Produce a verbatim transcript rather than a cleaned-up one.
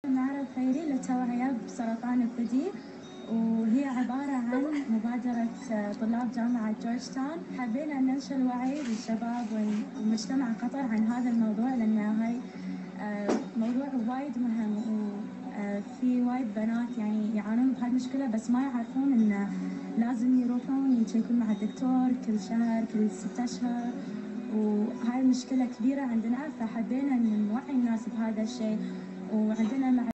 معرض خيري للتوعية بسرطان الثدي، وهي عبارة عن مبادرة طلاب جامعة جورج تاون. حبينا ننشر الوعي للشباب ومجتمع قطر عن هذا الموضوع، لأن هاي موضوع وايد مهم، وفي وايد بنات يعني يعانون بهاي المشكلة بس ما يعرفون إنه لازم يروحون يشيكون مع الدكتور كل شهر كل ستة أشهر، وهاي المشكلة كبيرة عندنا، فحبينا إن نوعي الناس بهذا الشيء. وعندنا